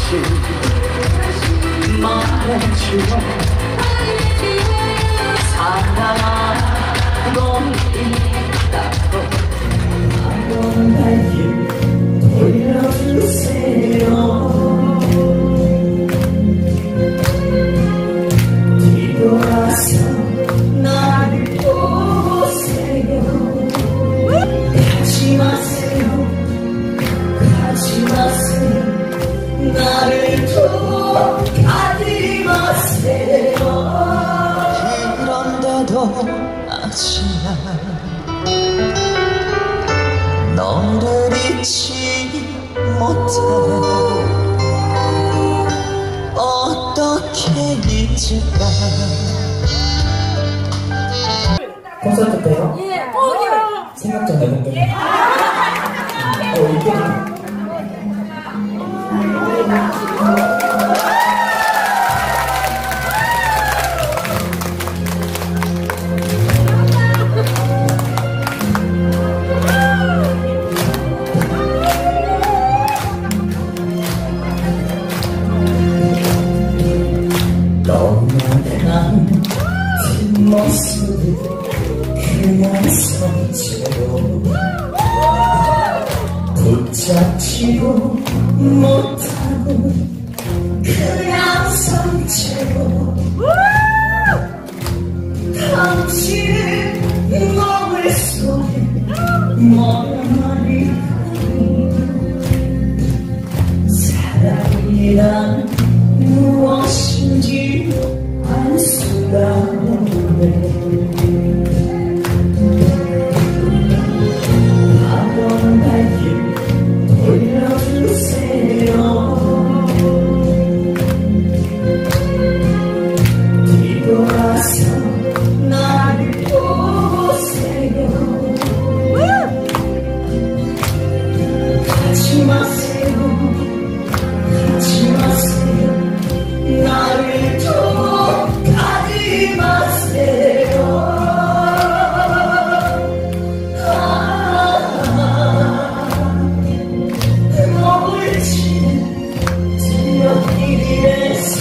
말해주어 사랑하고 있다고 한번 날길 돌려주세요. 뒤돌아서 나를 보세요. 가지 마세요, 가지 마세요. 나를 또 가지 마세요. 그런데도 아직은 너를 잊지 못해. 어떻게 잊을까. 콘서트 때요? 생각 좀 해볼게요. 이게 너무나 뒷모습을 그냥 상처로 붙잡지도 못하고 그냥 상처로 당신의 몸을 속에 머리 사랑이란 무엇인지 알 수가 없네. 한번 날길 돌려주세요. 뒤돌아서 나를 보세요. 가지 마세요, 가지 마세요. 나를 또 가지 마세요. 몸을 치는 저녁길에서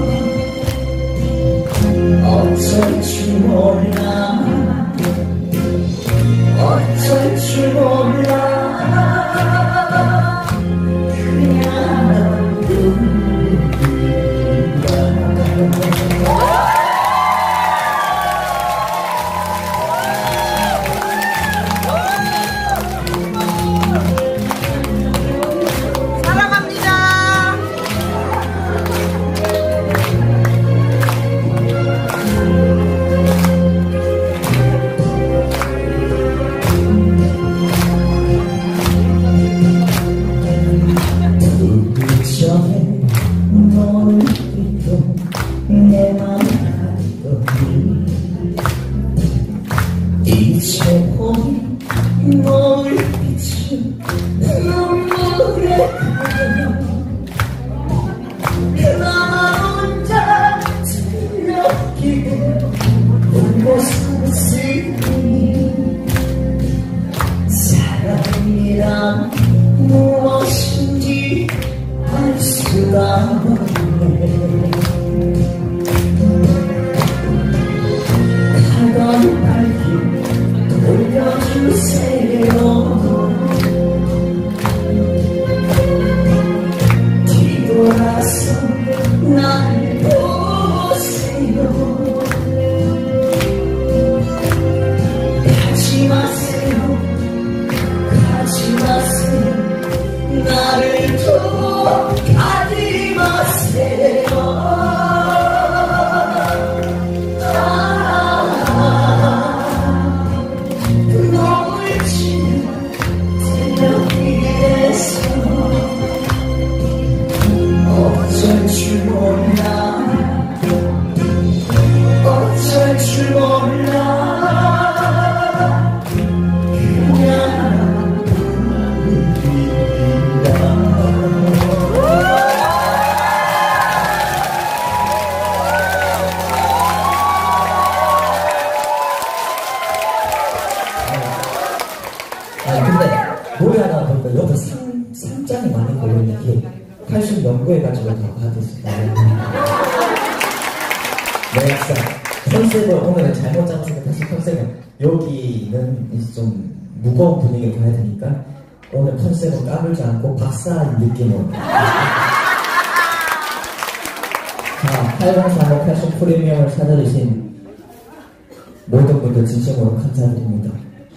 어쩔 줄 몰라, 어쩔 줄 몰라. 그냥 내 맘 알더니 이제 온 노을빛은 눈물에 나만 혼자 틀렸기에 울고 살았으니 사랑이란 무엇인지 알 수가 없네. 가던 발길 돌려주세요. 뒤돌아서 날 보세요. 가지 마세요, 가지 마세요. 나를 또 가지 마세요. 어쩔 줄 몰라, 어쩔 줄 몰라. 그냥 80년도에 가지고 다 됐습니다. 네, 약간 컨셉을 오늘은 잘못 잡았으니까 다시 컨셉을 여기는 이제 좀 무거운 분위기를 가야 되니까 오늘 컨셉은 까불지 않고 박사인 느낌으로. 자, 8035 패션 프리미엄을 찾아주신 모든 분들 진심으로 감사드립니다.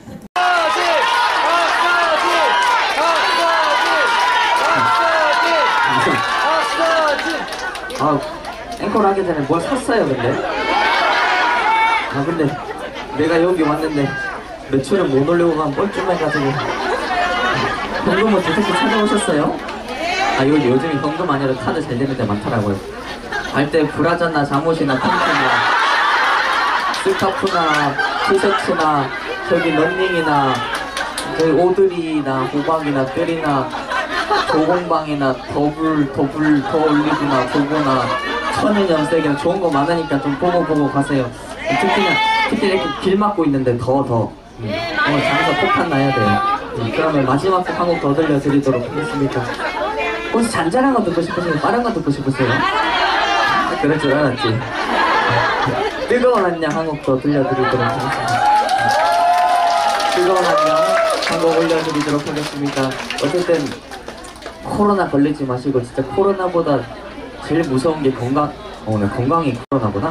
아, 앵콜 하기 전에 뭘 샀어요, 근데? 아, 근데 내가 여기 왔는데 매출을 못 올리고 간 뻘쭘해 가지고 현금은 도대체 찾아오셨어요? 아, 이거 요즘에 현금 아니라 카드 잘 되는 데 많더라고요. 갈 때 브라자나 잠옷이나 팬티나 스카프나 티셔츠나 저기 런닝이나 저기 오드리나 호박이나 뜰이나 도공방이나 더블 더 올리브나 도구나 천연염색이나 좋은 거 많으니까 좀 보고 가세요. 특히 이렇게 길 막고 있는데 더 장사 폭탄 나야 돼요. 그러면 마지막 곡 한 곡 더 들려드리도록 하겠습니다. 혹시 잔잔한 거 듣고 싶으세요? 빠른 거 듣고 싶으세요? 그럴 줄 알았지. 뜨거운 안녕 한 곡 더 들려드리도록 하겠습니다. 뜨거운 안녕 한 곡 올려드리도록 하겠습니다. 어쨌든 코로나 걸리지 마시고 진짜 코로나보다 제일 무서운 게 오늘 건강이 코로나구나?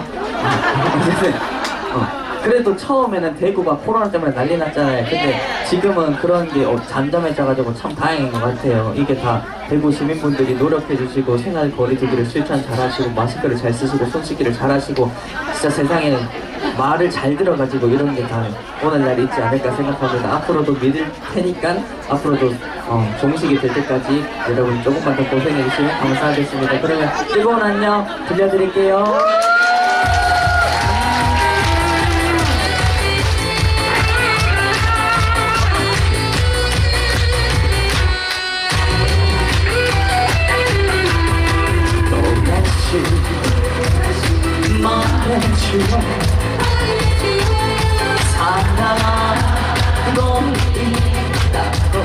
그래도 처음에는 대구가 코로나 때문에 난리 났잖아요. 근데 지금은 그런 게 잠잠해져가지고 참 다행인 것 같아요. 이게 다 대구 시민분들이 노력해주시고 생활 거리두기를 실천 잘하시고 마스크를 잘 쓰시고 손 씻기를 잘하시고 진짜 세상에 말을 잘 들어가지고 이런 게 다 오늘날 있지 않을까 생각합니다. 앞으로도 믿을 테니까 앞으로도 종식이 될 때까지 여러분 조금만 더 고생해주시면 감사하겠습니다. 그러면 뜨거운 안녕 들려드릴게요. 말해주어 사랑하고 있다고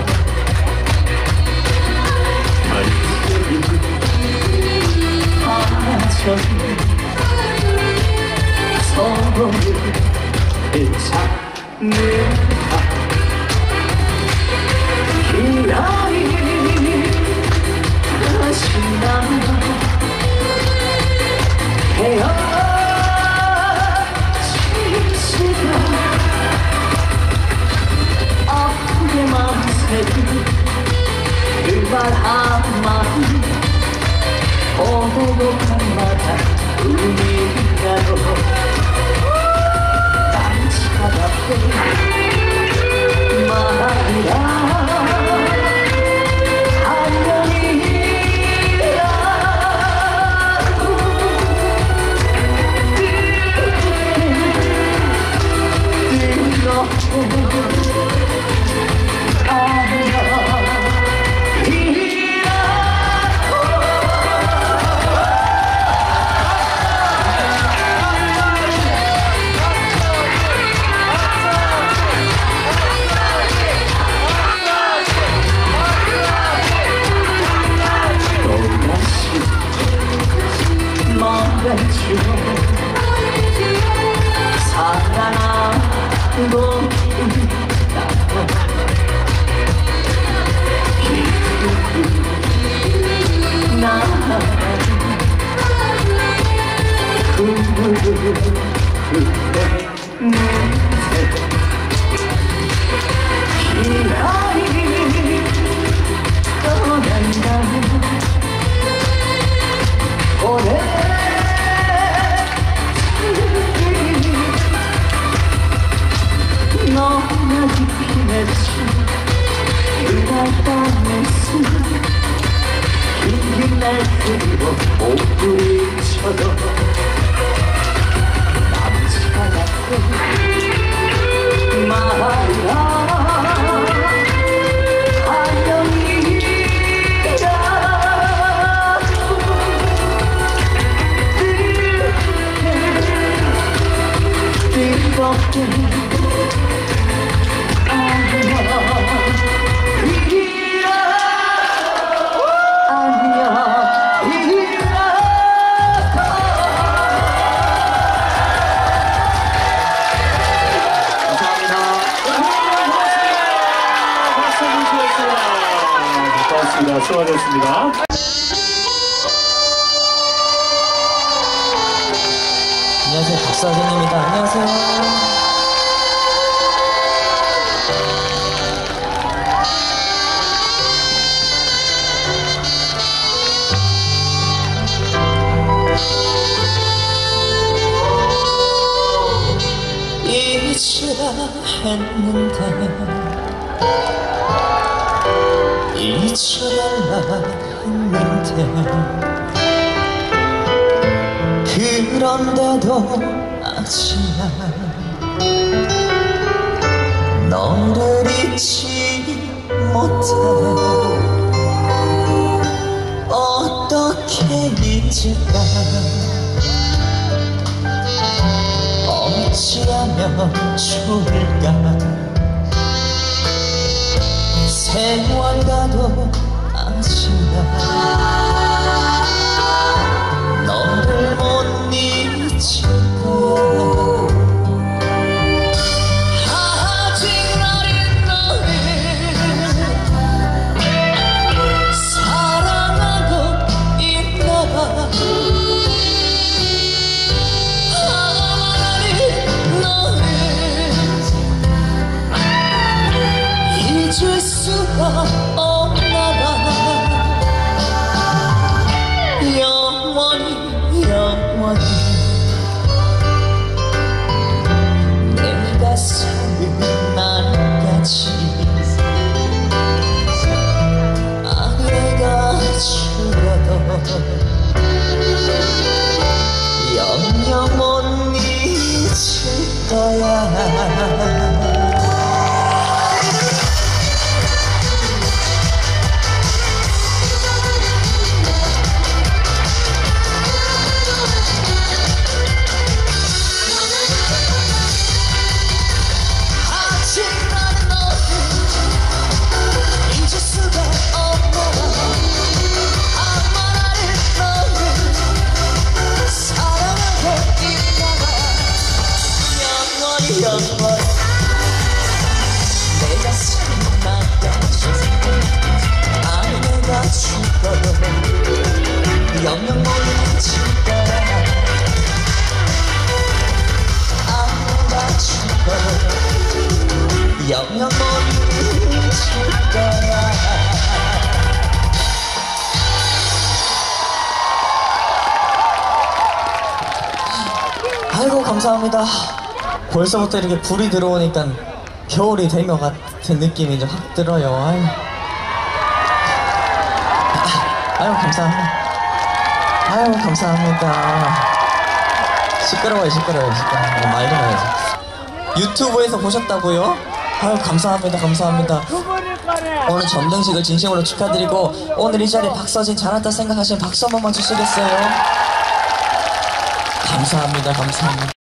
하천 서로를 찾는다 기다리시나 헤어지지가 아프게 맘새는 그 말 한마디 오고 한마다 의미가로 난 차갑게 말이야 사랑하고 있다고 나는 눈물을 기다리 떠난다는 오래 너나 깊이 맺힌 그날 밤의 숨 긴 날 그리워 옷부리쳐도 남자답고 말야 아니야 박수가 되었습니다. 안녕하세요, 박서진입니다. 안녕하세요. 잊으라 했는데 잊어달라 했는데 그런데도 아직 난 너를 잊지 못해. 어떻게 잊을까? 어찌하면 좋을까? 세월 가도 아직 난 너를 못 잊을 거야. 아직 나는 너를 사랑하고 있나 봐. 잊을 수가 없나 봐. 영원히 영원히 내 가슴을 나까지 내가 죽어도 영영 못 잊을 거야. 내가 생각나까지 내가 죽어도 영영 못 잊을 거야. 내가 죽어도 영영 못 잊을 거야. 아이고 감사합니다. 벌써부터 이렇게 불이 들어오니까 겨울이 된 것 같은 느낌이 좀 확 들어요. 아유 감사합니다. 아유 감사합니다. 시끄러워요. 말 좀 해야지. 유튜브에서 보셨다고요? 아유 감사합니다. 오늘 점등식을 진심으로 축하드리고 오늘 이 자리에 박서진 잘한다 생각하시면 박수 한 번만 주시겠어요? 감사합니다.